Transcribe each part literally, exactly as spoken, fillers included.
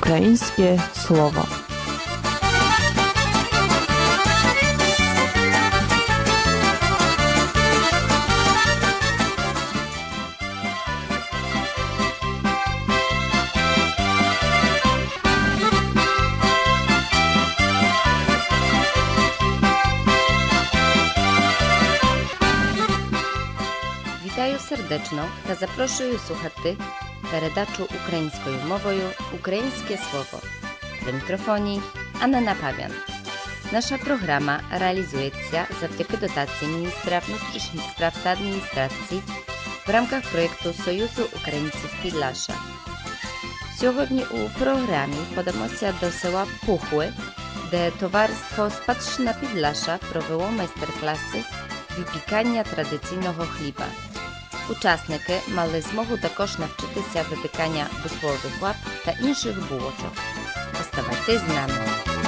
Ukraińskie słowo. Вітаю сердечно та запрошую слухати передачу українською мовою «Українське слово». При мікрофоні Анна Напавян. Наша програма реалізується завдяки дотації міністра внутрішніх справ та адміністрації в рамках проєкту Союзу українців Підлаша. Сьогодні у програмі подамося до села Пухły, де товариство Спадщина Підлаша провело майстер-класи випікання традиційного хліба. Учасники мали змогу також навчитися випікання бускових лап та інших булочок. Оставайтесь з нами!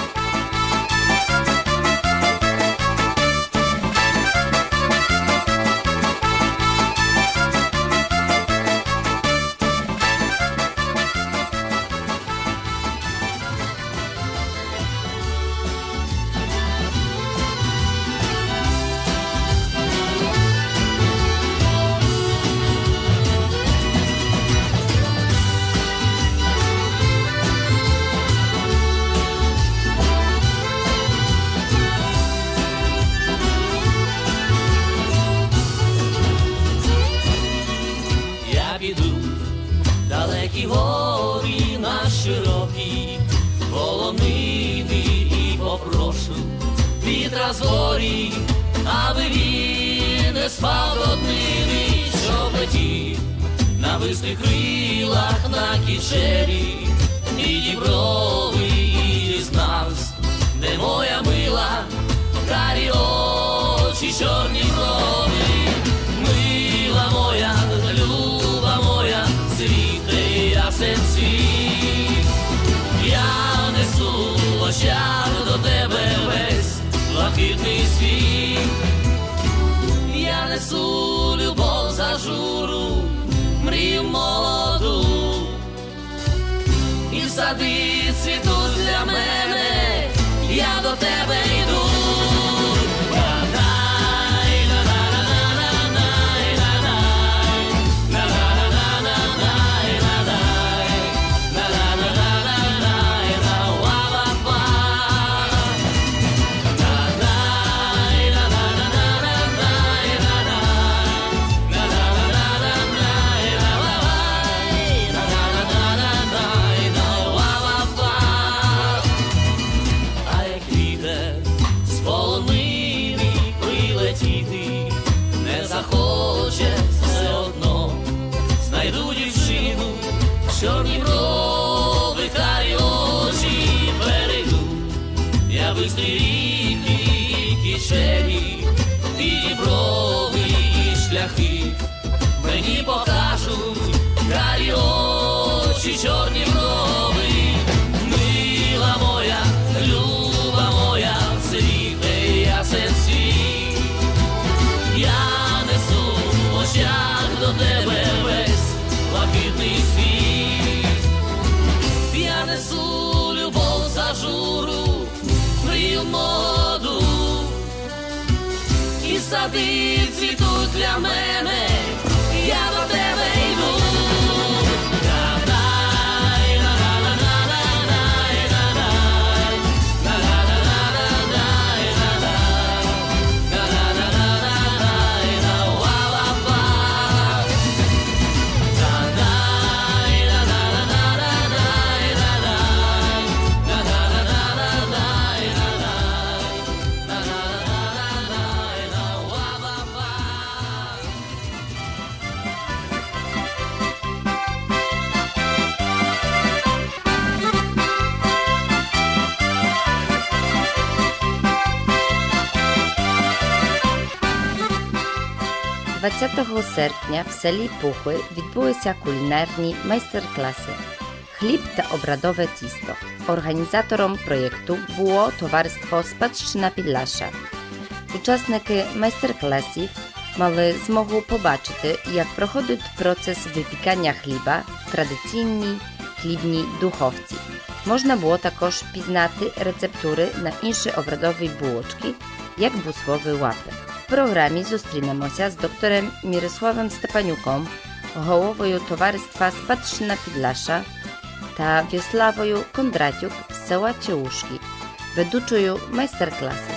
Далекі гори на широкі, полонини і попрошу вітра з горі, аби він не спав до днини, що летів на висних крилах на кічері, і діброви, і дізнавсь, де моя мила, карі очі, чорні брови, мила моя, люба моя, світе ясен світ, я несу в очах до тебе весь блакитний світ, я несу любов зажуру, мрію молоду, і сади цвітуть для мене, я до тебе йду. Чорні брови, карі очі, перейду я бистрі ріки і кишені, і брови, і шляхи мені покажуть, карі очі, чорні брови, мила моя, люба моя, світе ясен світ, я несу в очах до тебе весь блакитний світ, я несу любов зажуру, мрію молоду, і сади цвітуть для мене, я до тебе йду. двадцятого серпня в селі Пухły відбулися кулінарні майстер-класи «Хліб та обрадове тісто». Організатором проєкту було товариство «Спадщина Підлаша». Учасники майстер-класів мали змогу побачити, як проходить процес випікання хліба в традиційній хлібній духовці. Можна було також пізнати рецептури на інші обрядові булочки, як бусłowy łapy. В програмі зустрінемося з доктором Мирославом Степанюком, головою товариства Спадщина Підлаша та В'яславою Кондратюк з села Цілушки, ведучою майстер-класу.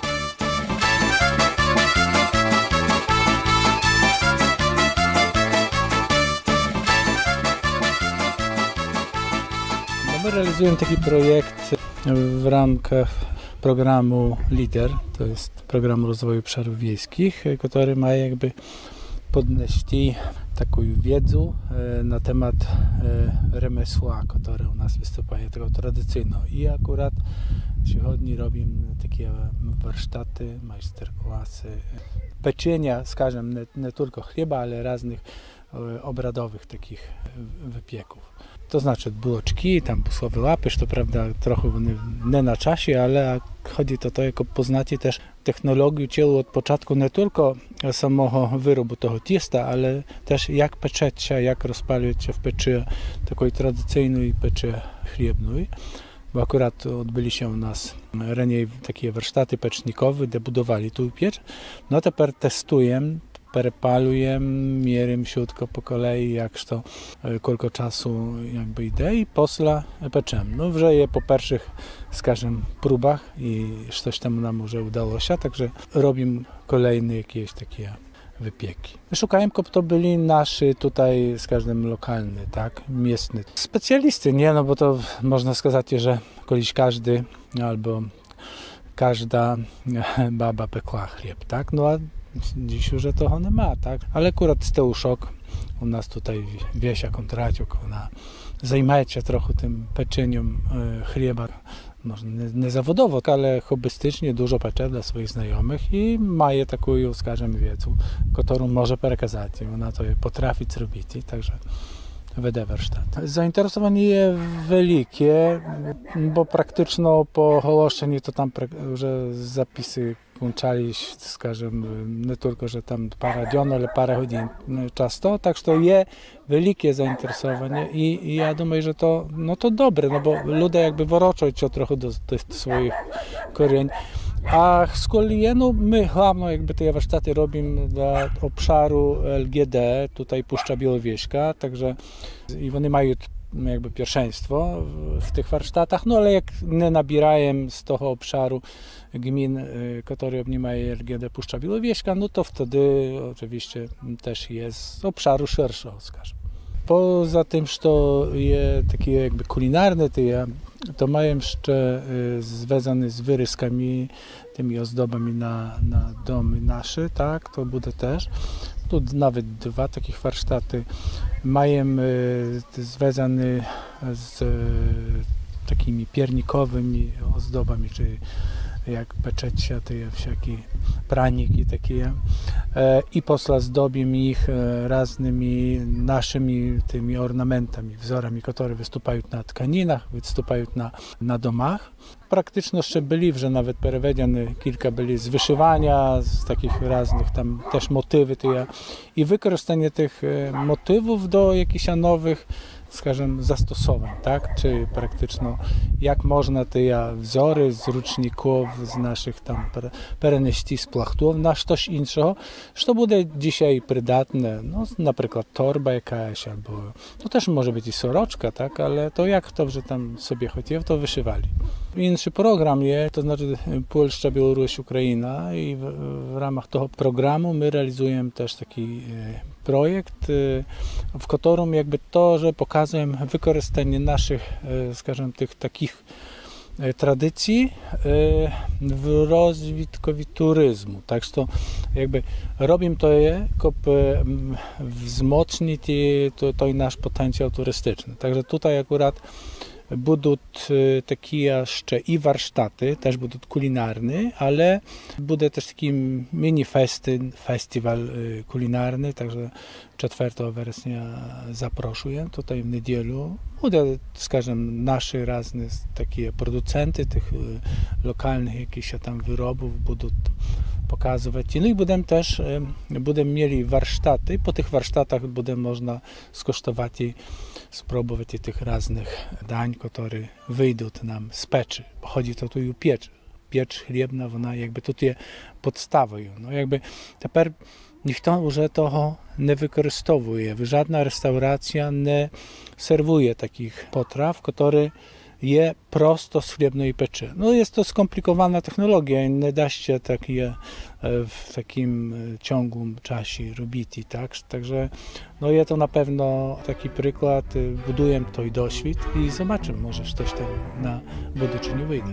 My realizujemy taki projekt w ramach programu LIDER, to jest program rozwoju obszarów wiejskich, który ma jakby podnieść taką wiedzę na temat remesła, które u nas występuje, tego tradycyjnego. I akurat dzisiaj robimy takie warsztaty, majsterklasy, pieczenia, skażem, nie, nie tylko chleba, ale różnych obradowych takich wypieków. To znaczy buloczki, tam busłowe łapy, to prawda trochę nie na czasie, ale chodzi to to, jako poznacie też technologię cielu od początku nie tylko samego wyrobu tego testa, ale też jak pieczeć się, jak rozpalić się w peczy takiej tradycyjnej peczy chlebnej. Bo akurat odbyli się u nas raniej takie warsztaty pecznikowe, gdzie budowali tu piecz. No teraz testujemy, перепалюємо, міряємо wszystko po kolei, jak to koliko czasu jakby idzie i posla peczemy. No вже je po pierwszych, skażem, próbach i coś tam nam już udało się, także robimy kolejne jakieś takie wypieki. Szukałem, żeby to byli nasi tutaj, skażem, lokalny, tak, miestny specjalisty, nie, no bo to można сказати, że kiedyś każdy albo każda baba pekła chleb, tak, no a dziś już toho nie ma, tak? Ale akurat z Teuszok, u nas tutaj Wiesia Kontraciuk, ona zajmuje się trochę tym pieczeniem chleba, może nie, nie zawodowo, ale hobbystycznie dużo piecze dla swoich znajomych i ma taką, skażem, wiedzę, którą może przekazać. Ona to potrafi zrobić, także веде warsztat. Zainteresowanie jest wielkie, bo praktycznie po ogłoszeniu to tam już zapisy kończyli, skażem, nie tylko, że tam parę dni, ale parę godzin często, tak że jest wielkie zainteresowanie i, i ja myślę, że to, no to dobre, no bo ludzie jakby wracają się trochę do, do swoich korzeni. A z kolei no, my głównie jakby te warsztaty robimy dla obszaru L G D, tutaj Puszcza Białowieska, także i oni mają jakby pierwszeństwo w tych warsztatach, no ale jak nie nabierają z tego obszaru gmin, które obejmują L G D Puszcza Białowieska, no to wtedy oczywiście też jest z obszaru szerszego, skażę. Poza tym, że to jest takie jakby kulinarne, to, ja, to mają jeszcze związane z wyryskami, tymi ozdobami na, na domy nasze, tak, to będzie też. Tu nawet dwa takich warsztaty mają związane z takimi piernikowymi ozdobami, czyli jak peczecia, te wszelkie praniki takie i posla zdobimy ich różnymi naszymi tymi ornamentami, wzorami, które występują na tkaninach, występują na, na domach. Praktycznie jeszcze byli, że nawet przewidziane kilka byli z wyszywania, z takich różnych tam też motywy te, i wykorzystanie tych motywów do jakichś nowych, skażem, zastosowań, tak? Czy praktycznie jak można te wzory z ruczników, z naszych tam przenieść z plachtów na coś innego, co będzie dzisiaj przydatne, no na przykład torba jakaś, albo to też może być i soroczka, tak? Ale to jak to, że tam sobie chcieli, to wyszywali. Inny program jest, to znaczy Polska, Białoruś, Ukraina i w, w ramach tego programu my realizujemy też taki projekt, w którym jakby to, że pokazujemy wykorzystanie naszych, skażem, tych takich tradycji w rozwitkowi turyzmu. Także to jakby robimy to, żeby wzmocnić to, to nasz potencjał turystyczny. Także tutaj akurat będą takie jeszcze i warsztaty, też będą kulinarne, ale będzie też taki mini festyn, festiwal kulinarny, także czwartego września zapraszuję tutaj w niedzielę. Będzie, skażem, nasze różne takie producenty tych lokalnych jakichś tam wyrobów będą pokazywać. No i będziemy też będziemy mieli warsztaty. Po tych warsztatach będzie można skosztować i spróbować tych różnych dań, które wyjdą nam z peczy. Bo chodzi to tu i o piecz. Piecz chlebna, ona jakby tutaj podstawą. No jakby teraz ніхто вже того не використовує. Жодна ресторація не сервує таких потрав, які є просто з хлібної печі. Ну, є to skomplikowana technologia i nie da się tak je w takim ciągłym czasie robić, tak? Także no jest to na pewno taki przykład, buduję to i doświad i zobaczymy, może coś tam na budyczynie wyjdzie.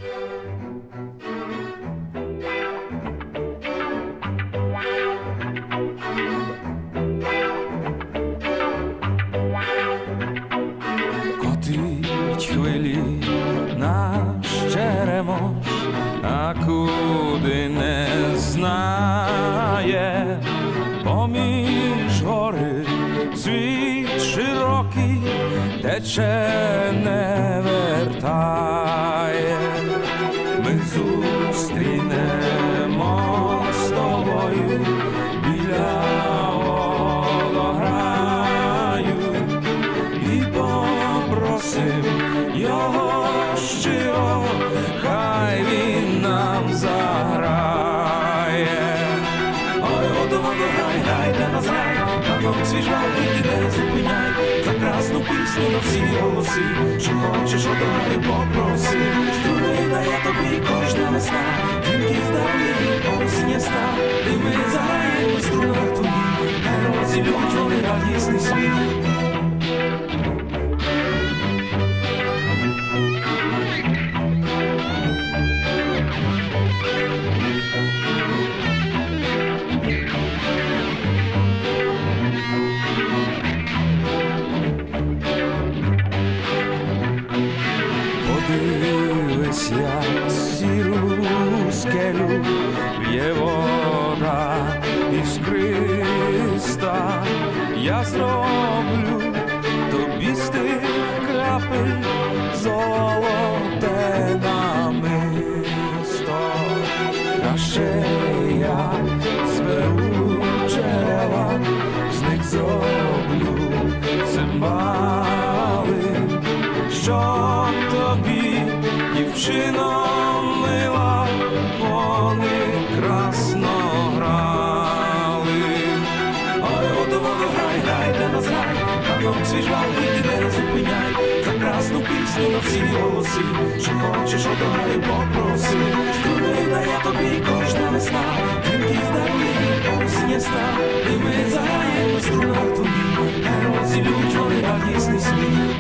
Хвилі наш черемош, а куди не знає, поміж гори світ широкий тече, не вертає. Ми зустрінемо з тобою біля водограю і попросим його щиро, хай він нам заграє. Ой, воду, воду, грай, грай, для нас грай, на нам свіжа, і ти не зупиняй, за красну пісню на всі голоси, що хочеш, одай, попроси, струни дає тобі кожна весна, жінки здоров'я, осінь ясна, і ми заграємо в струнах твоїх, хай розілють вони радісний сміх. Подивись, як сіру скелю б'є вода іскриста. Я зроблю тобі з тих крапель золоте намисто. Краще я зберу джерела, з них зроблю цимбали, щоб тобі, дівчино мила, вони красно грали. Ой, воду, воду, грай, грай, для нас грай, на нам свіжа, і ти не зупиняй, за красну пісню на всі голоси, що хочеш, одай, попроси, струни дає тобі кожна весна, жінки здоров'я, осінь ясна, і ми заграємо в струнах твоїх, хай розілють вони радісний сміх.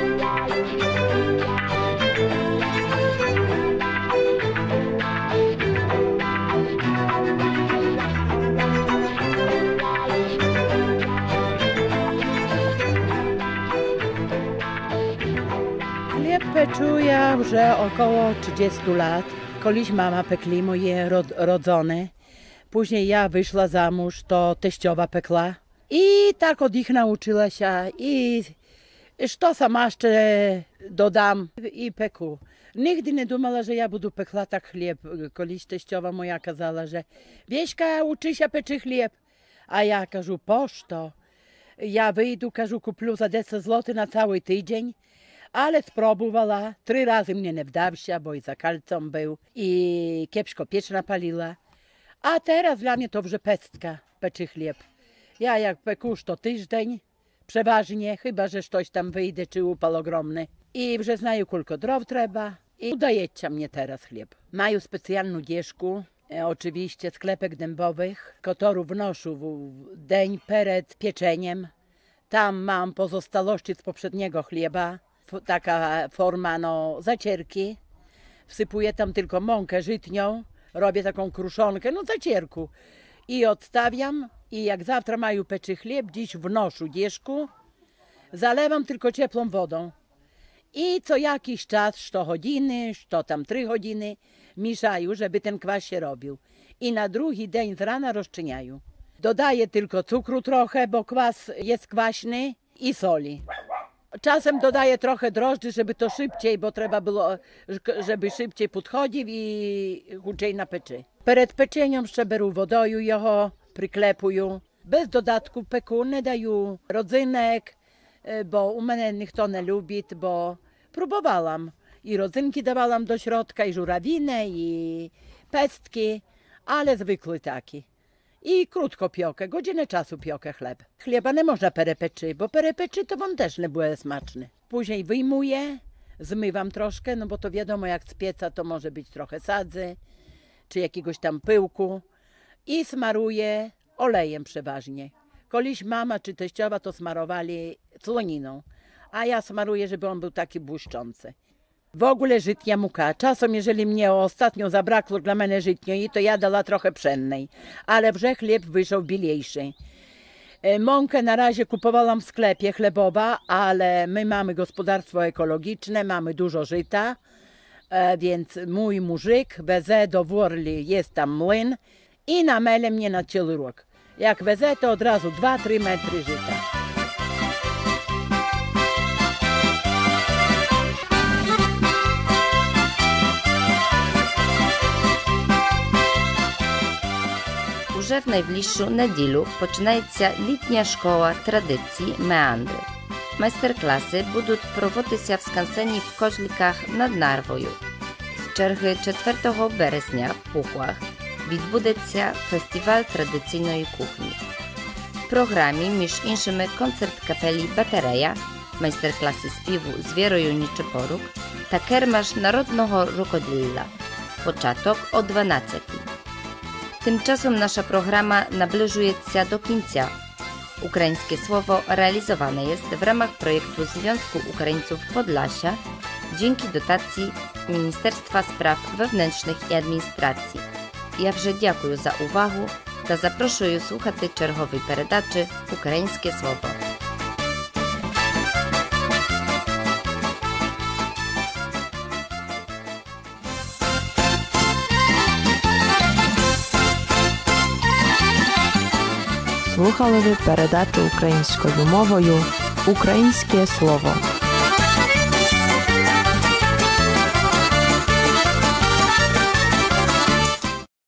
Peczu ja już około trzydziestu lat. Kiedyś mama pekli moje rod rodzone. Później ja wyszła za mąż, to teściowa pekla. I tak od nich nauczyła się. I co sama jeszcze dodam i peku. Nigdy nie думала, że ja budu pekla tak chleb. Kiedyś teściowa moja kazała, że Wieśka, uczy się peczy chleb. A ja кажу, pošto. Ja wyjду, кажу, kupię za deset złotych na cały tydzień. Ale spróbowała, trzy razy mnie nie wdawся, bo i za kalcą był i kiepsko piecz napaliła. A teraz dla mnie to już pestka, peczy chleb. Ja jak pekusz to tydzień, przeważnie, chyba że coś tam wyjdzie, czy upal ogromny. I już znają, kulko drów trzeba i udajecie mnie teraz chleb. Mają specjalną dzieszku, e, oczywiście sklepek dębowych, którą wnoszę w dzień przed pieczeniem. Tam mam pozostałości z poprzedniego chleba. Taka forma no, zacierki. Wsypuję tam tylko mąkę żytnią, robię taką kruszonkę, no zacierku. I odstawiam i jak zawsze mają peczy chleb, dziś wnoszę dzieszku, zalewam tylko ciepłą wodą. I co jakiś czas, sto godziny, sto tam trzy godziny, mieszają, żeby ten kwas się robił. I na drugi dzień z rana rozczyniają. Dodaję tylko cukru trochę, bo kwas jest kwaśny i soli. czasem dodaję trochę drożdży, żeby to szybciej, bo trzeba było, żeby szybciej podchodził i huczej na peczy. Przed peczeniem szczeberu wodoju jego przyklepuję. Bez dodatku peku nie daję rodzynek, bo u mnie nikt to nie lubi, bo próbowałam. I rodzynki dawałam do środka, i żurawinę, i pestki, ale zwykły taki. I krótko piokę, godzinę czasu piokę chleb. Chleba nie można perepeczy, bo perepeczy to on też nie było smaczny. Później wyjmuję, zmywam troszkę, no bo to wiadomo, jak z pieca to może być trochę sadzy, czy jakiegoś tam pyłku. I smaruję olejem przeważnie. Kiedyś mama czy teściowa to smarowali słoniną, a ja smaruję, żeby on był taki błyszczący. W ogóle żytnia muka. Czasem, jeżeli mnie ostatnio zabrakło dla mnie żytniej, to ja dała trochę pszennej, ale wrze chleb wyszedł bielejszy. Mąkę na razie kupowałam w sklepie chlebowa, ale my mamy gospodarstwo ekologiczne, mamy dużo żyta, więc mój mużyk weze do Worli, jest tam młyn i namele mnie na cały rok. Jak weze, to od razu dwa trzy metry żyta. Уже в найближчу неділю починається літня школа традицій «Меандри». Майстер-класи будуть проводитися в скансені в Козликах над Нарвою. З черги четвертого березня в Пухлах відбудеться фестиваль традиційної кухні. В програмі, між іншими, концерт капелі «Батарея», майстер-класи співу з Вірою Нічепорук та кермаш народного рукоділля. Початок о дванадцятій. Tymczasem nasza programa nabliżuje się do końca. Ukraińskie Słowo realizowane jest w ramach projektu Związku Ukraińców Podlasia dzięki dotacji Ministerstwa Spraw Wewnętrznych i Administracji. Ja вже дякую за увагу та запрошую слухати чергової передачі «Українське Слово». Слухали ви передачу українською мовою «Українське слово».